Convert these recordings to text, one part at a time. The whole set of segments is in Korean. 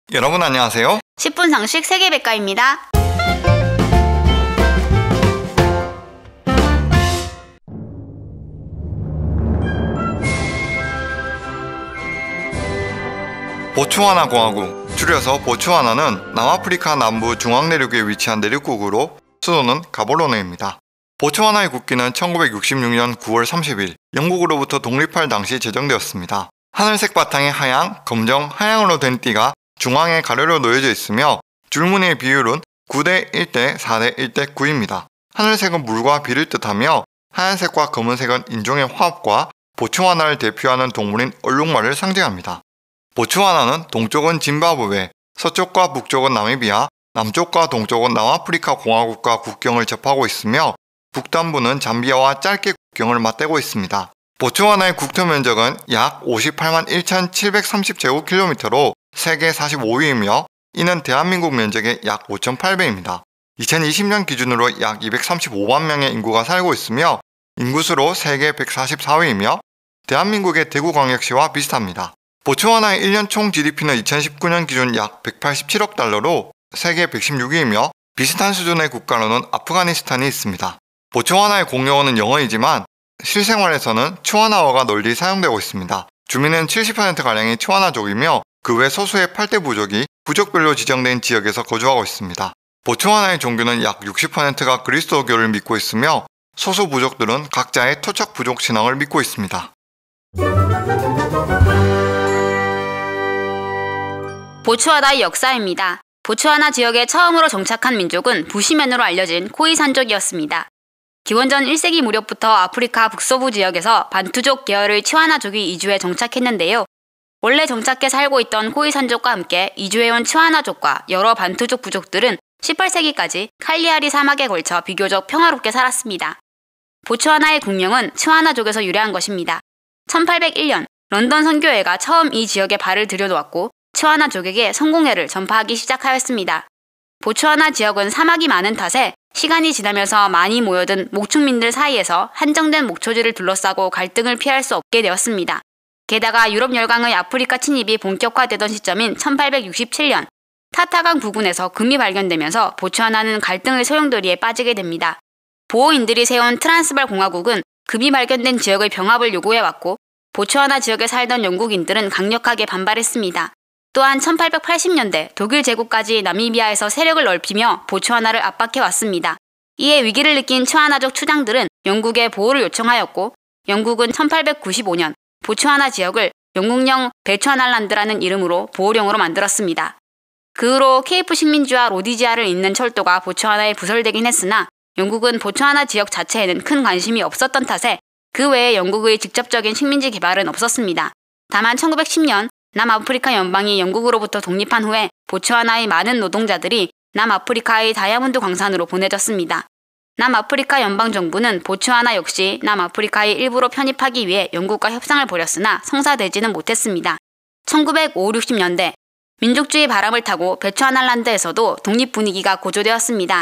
여러분 안녕하세요. 10분 상식 세계백과입니다. 보츠와나 공화국, 줄여서 보츠와나는 남아프리카 남부 중앙내륙에 위치한 내륙국으로 수도는 가보로네입니다. 보츠와나의 국기는 1966년 9월 30일 영국으로부터 독립할 당시 제정되었습니다. 하늘색 바탕에 하양, 검정, 하양으로 된 띠가 중앙에 가로로 놓여져 있으며 줄무늬의 비율은 9대 1대 4대 1대 9입니다. 하늘색은 물과 비를 뜻하며 하얀색과 검은색은 인종의 화합과 보츠와나를 대표하는 동물인 얼룩말을 상징합니다. 보츠와나는 동쪽은 짐바브웨, 서쪽과 북쪽은 나미비아, 남쪽과 동쪽은 남아프리카 공화국과 국경을 접하고 있으며 북단부는 잠비아와 짧게 국경을 맞대고 있습니다. 보츠와나의 국토 면적은 약 58만 1,730제곱킬로미터로 세계 45위이며 이는 대한민국 면적의 약 5.8배입니다. 2020년 기준으로 약 235만 명의 인구가 살고 있으며 인구수로 세계 144위이며 대한민국의 대구광역시와 비슷합니다. 보츠와나의 1년 총 GDP는 2019년 기준 약 187억 달러로 세계 116위이며 비슷한 수준의 국가로는 아프가니스탄이 있습니다. 보츠와나의 공용어는 영어이지만 실생활에서는 츠와나어가 널리 사용되고 있습니다. 주민은 70%가량이 츠와나족이며 그 외 소수의 8대 부족이 부족별로 지정된 지역에서 거주하고 있습니다. 보츠와나의 종교는 약 60%가 그리스도교를 믿고 있으며 소수 부족들은 각자의 토착 부족 신앙을 믿고 있습니다. 보츠와나의 역사입니다. 보츠와나 지역에 처음으로 정착한 민족은 부시맨으로 알려진 코이산족이었습니다. 기원전 1세기 무렵부터 아프리카 북서부 지역에서 반투족 계열의 츠와나족이 이주해 정착했는데요. 원래 정착해 살고 있던 코이산족과 함께 이주해온 츠와나족과 여러 반투족 부족들은 18세기까지 칼리아리 사막에 걸쳐 비교적 평화롭게 살았습니다. 보츠와나의 국명은 츠와나족에서 유래한 것입니다. 1801년 런던 선교회가 처음 이 지역에 발을 들여놓았고 츠와나족에게 성공회를 전파하기 시작하였습니다. 보츠와나 지역은 사막이 많은 탓에 시간이 지나면서 많이 모여든 목축민들 사이에서 한정된 목초지를 둘러싸고 갈등을 피할 수 없게 되었습니다. 게다가 유럽 열강의 아프리카 침입이 본격화되던 시점인 1867년 타타강 부근에서 금이 발견되면서 보츠와나는 갈등의 소용돌이에 빠지게 됩니다. 보호인들이 세운 트란스발 공화국은 금이 발견된 지역의 병합을 요구해왔고 보츠와나 지역에 살던 영국인들은 강력하게 반발했습니다. 또한 1880년대 독일 제국까지 나미비아에서 세력을 넓히며 보츠와나를 압박해왔습니다. 이에 위기를 느낀 츠와나족 추장들은 영국에 보호를 요청하였고 영국은 1895년 보츠와나 지역을 영국령 베츠와날란드라는 이름으로 보호령으로 만들었습니다. 그 후로 케이프 식민지와 로디지아를 잇는 철도가 보츠와나에 부설되긴 했으나 영국은 보츠와나 지역 자체에는 큰 관심이 없었던 탓에 그 외에 영국의 직접적인 식민지 개발은 없었습니다. 다만 1910년 남아프리카 연방이 영국으로부터 독립한 후에 보츠와나의 많은 노동자들이 남아프리카의 다이아몬드 광산으로 보내졌습니다. 남아프리카 연방정부는 보츠와나 역시 남아프리카의 일부로 편입하기 위해 영국과 협상을 벌였으나 성사되지는 못했습니다. 1950, 60년대 민족주의 바람을 타고 베츠와날란드에서도 독립 분위기가 고조되었습니다.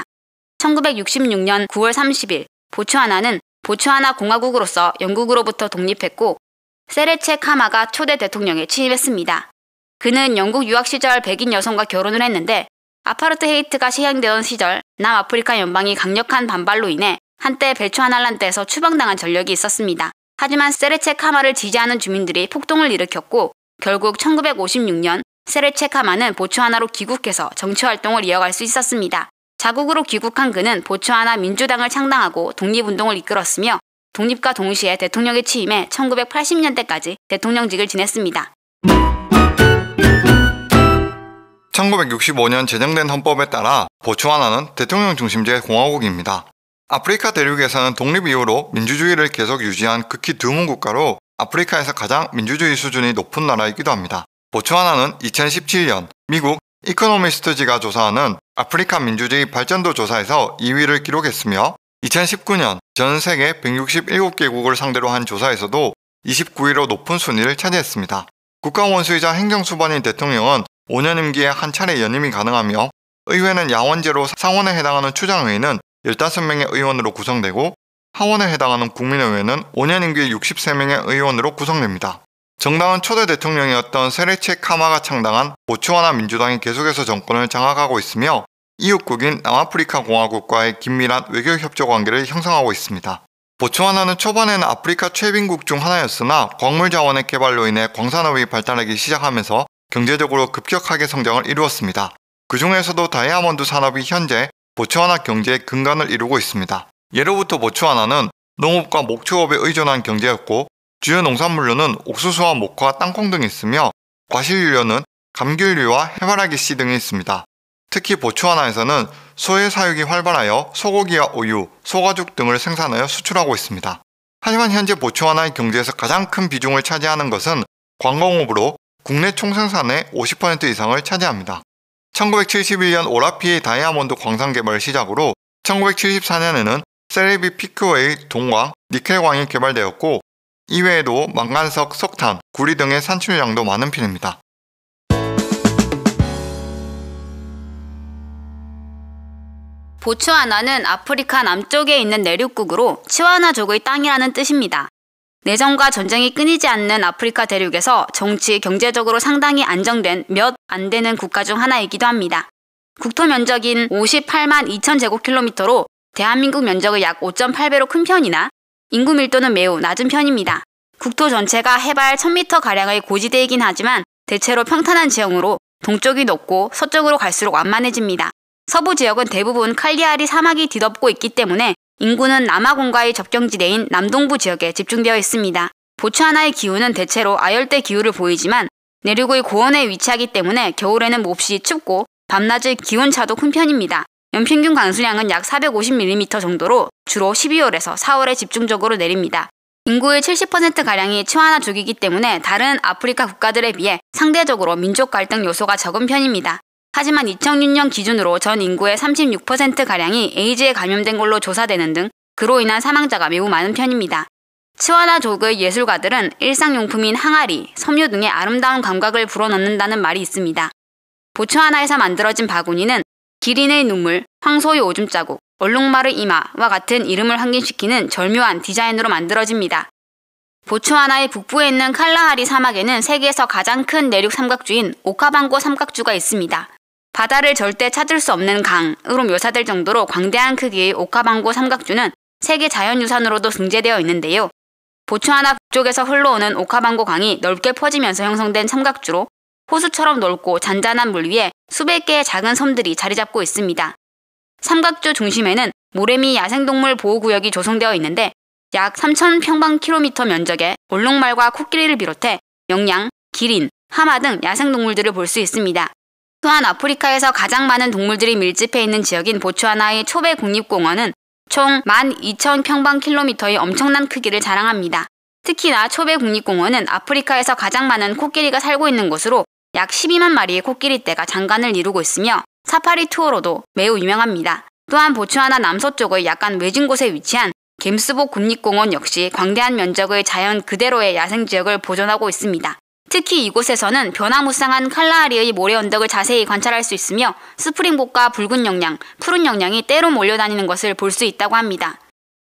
1966년 9월 30일 보츠와나는 보츠와나 공화국으로서 영국으로부터 독립했고 세레체 카마가 초대 대통령에 취임했습니다. 그는 영국 유학 시절 백인 여성과 결혼을 했는데 아파르트헤이트가 시행되던 시절 남아프리카 연방이 강력한 반발로 인해 한때 베츠와날란드에서 추방당한 전력이 있었습니다. 하지만 세레체 카마를 지지하는 주민들이 폭동을 일으켰고 결국 1956년 세레체 카마는 보츠와나로 귀국해서 정치활동을 이어갈 수 있었습니다. 자국으로 귀국한 그는 보츠와나 민주당을 창당하고 독립운동을 이끌었으며 독립과 동시에 대통령에 취임해 1980년대까지 대통령직을 지냈습니다. 1965년 제정된 헌법에 따라 보츠와나는 대통령 중심제 공화국입니다. 아프리카 대륙에서는 독립 이후로 민주주의를 계속 유지한 극히 드문 국가로 아프리카에서 가장 민주주의 수준이 높은 나라이기도 합니다. 보츠와나는 2017년 미국 이코노미스트지가 조사하는 아프리카 민주주의 발전도 조사에서 2위를 기록했으며 2019년 전 세계 167개국을 상대로 한 조사에서도 29위로 높은 순위를 차지했습니다. 국가 원수이자 행정수반인 대통령은 5년 임기에 한 차례 연임이 가능하며 의회는 야원제로 상원에 해당하는 추장의회는 15명의 의원으로 구성되고 하원에 해당하는 국민의회는 5년 임기 63명의 의원으로 구성됩니다. 정당은 초대 대통령이었던 세레체 카마가 창당한 보츠와나 민주당이 계속해서 정권을 장악하고 있으며 이웃국인 남아프리카 공화국과의 긴밀한 외교 협조 관계를 형성하고 있습니다. 보츠와나는 초반에는 아프리카 최빈국 중 하나였으나 광물 자원의 개발로 인해 광산업이 발달하기 시작하면서 경제적으로 급격하게 성장을 이루었습니다. 그 중에서도 다이아몬드 산업이 현재 보츠와나 경제의 근간을 이루고 있습니다. 예로부터 보츠와나는 농업과 목축업에 의존한 경제였고 주요 농산물로는 옥수수와 목화, 땅콩 등이 있으며 과실류로는 감귤류와 해바라기 씨 등이 있습니다. 특히 보츠와나에서는 소의 사육이 활발하여 소고기와 우유, 소가죽 등을 생산하여 수출하고 있습니다. 하지만 현재 보츠와나의 경제에서 가장 큰 비중을 차지하는 것은 광공업으로 국내 총생산의 50% 이상을 차지합니다. 1971년 오라피의 다이아몬드 광산 개발을 시작으로 1974년에는 세레비 피크웨이 동광, 니켈광이 개발되었고 이외에도 망간석, 석탄, 구리 등의 산출량도 많은 편입니다. 보츠와나는 아프리카 남쪽에 있는 내륙국으로 치와나족의 땅이라는 뜻입니다. 내전과 전쟁이 끊이지 않는 아프리카 대륙에서 정치, 경제적으로 상당히 안정된 몇 안 되는 국가 중 하나이기도 합니다. 국토 면적인 58만 2천 제곱킬로미터로 대한민국 면적의 약 5.8배로 큰 편이나 인구 밀도는 매우 낮은 편입니다. 국토 전체가 해발 1000m가량의 고지대이긴 하지만 대체로 평탄한 지형으로 동쪽이 높고 서쪽으로 갈수록 완만해집니다. 서부 지역은 대부분 칼리아리 사막이 뒤덮고 있기 때문에 인구는 남아공과의 접경지대인 남동부 지역에 집중되어 있습니다. 보츠와나의 기후는 대체로 아열대 기후를 보이지만 내륙의 고원에 위치하기 때문에 겨울에는 몹시 춥고 밤낮의 기온차도 큰 편입니다. 연평균 강수량은 약 450mm 정도로 주로 12월에서 4월에 집중적으로 내립니다. 인구의 70%가량이 치와나족이기 때문에 다른 아프리카 국가들에 비해 상대적으로 민족 갈등 요소가 적은 편입니다. 하지만 2006년 기준으로 전 인구의 36%가량이 에이즈에 감염된 걸로 조사되는 등 그로 인한 사망자가 매우 많은 편입니다. 치와나족의 예술가들은 일상용품인 항아리, 섬유 등의 아름다운 감각을 불어넣는다는 말이 있습니다. 보츠와나에서 만들어진 바구니는 기린의 눈물, 황소의 오줌 자국, 얼룩말의 이마와 같은 이름을 환기시키는 절묘한 디자인으로 만들어집니다. 보츠와나의 북부에 있는 칼라하리 사막에는 세계에서 가장 큰 내륙 삼각주인 오카방고 삼각주가 있습니다. 바다를 절대 찾을 수 없는 강으로 묘사될 정도로 광대한 크기의 오카방고 삼각주는 세계 자연유산으로도 등재되어 있는데요. 보츠와나 북쪽에서 흘러오는 오카방고 강이 넓게 퍼지면서 형성된 삼각주로 호수처럼 넓고 잔잔한 물 위에 수백 개의 작은 섬들이 자리 잡고 있습니다. 삼각주 중심에는 모래미 야생동물 보호구역이 조성되어 있는데 약 3,000평방킬로미터 면적의 얼룩말과 코끼리를 비롯해 영양, 기린, 하마 등 야생동물들을 볼 수 있습니다. 또한 아프리카에서 가장 많은 동물들이 밀집해 있는 지역인 보츠와나의 초베 국립공원은 총 12,000평방킬로미터의 엄청난 크기를 자랑합니다. 특히나 초베 국립공원은 아프리카에서 가장 많은 코끼리가 살고 있는 곳으로 약 12만 마리의 코끼리떼가 장관을 이루고 있으며 사파리 투어로도 매우 유명합니다. 또한 보츠와나 남서쪽의 약간 외진 곳에 위치한 겜스보 국립공원 역시 광대한 면적의 자연 그대로의 야생지역을 보존하고 있습니다. 특히 이곳에서는 변화무쌍한 칼라하리의 모래 언덕을 자세히 관찰할 수 있으며 스프링복과 붉은 영양, 푸른 영양이 때로 몰려다니는 것을 볼 수 있다고 합니다.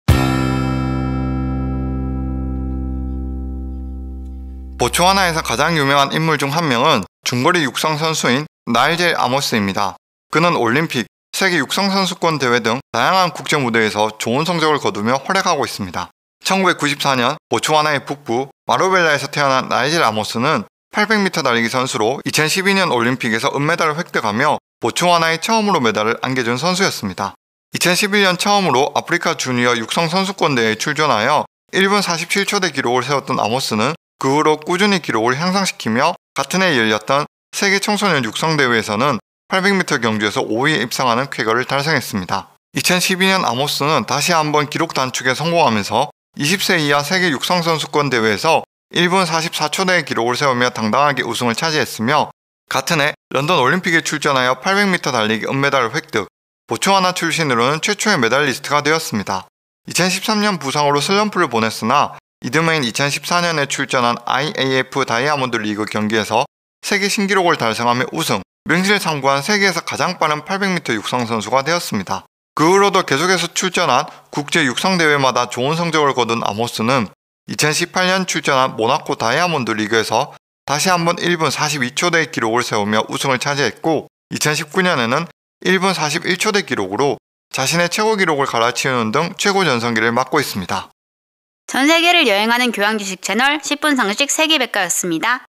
보츠와나에서 가장 유명한 인물 중 한 명은 중거리 육상 선수인 나이젤 아모스입니다. 그는 올림픽, 세계 육상선수권 대회 등 다양한 국제 무대에서 좋은 성적을 거두며 활약하고 있습니다. 1994년 보츠와나의 북부 마로벨라에서 태어난 나이젤 아모스는 800m 달리기 선수로 2012년 올림픽에서 은메달을 획득하며 보츠와나의 처음으로 메달을 안겨준 선수였습니다. 2011년 처음으로 아프리카 주니어 육상 선수권 대회에 출전하여 1분 47초대 기록을 세웠던 아모스는 그 후로 꾸준히 기록을 향상시키며 같은 해 열렸던 세계 청소년 육상 대회에서는 800m 경주에서 5위에 입상하는 쾌거를 달성했습니다. 2012년 아모스는 다시 한번 기록 단축에 성공하면서 20세 이하 세계 육상선수권 대회에서 1분 44초대의 기록을 세우며 당당하게 우승을 차지했으며 같은 해 런던 올림픽에 출전하여 800m 달리기 은메달을 획득, 보츠와나 출신으로는 최초의 메달리스트가 되었습니다. 2013년 부상으로 슬럼프를 보냈으나 이듬해인 2014년에 출전한 IAF 다이아몬드 리그 경기에서 세계 신기록을 달성하며 우승, 명실상부한 세계에서 가장 빠른 800m 육상 선수가 되었습니다. 그 후로도 계속해서 출전한 국제 육상 대회마다 좋은 성적을 거둔 아모스는 2018년 출전한 모나코 다이아몬드 리그에서 다시 한번 1분 42초대 기록을 세우며 우승을 차지했고 2019년에는 1분 41초대 기록으로 자신의 최고 기록을 갈아치우는 등 최고 전성기를 맞고 있습니다. 전 세계를 여행하는 교양 지식 채널 10분 상식 세계백과였습니다.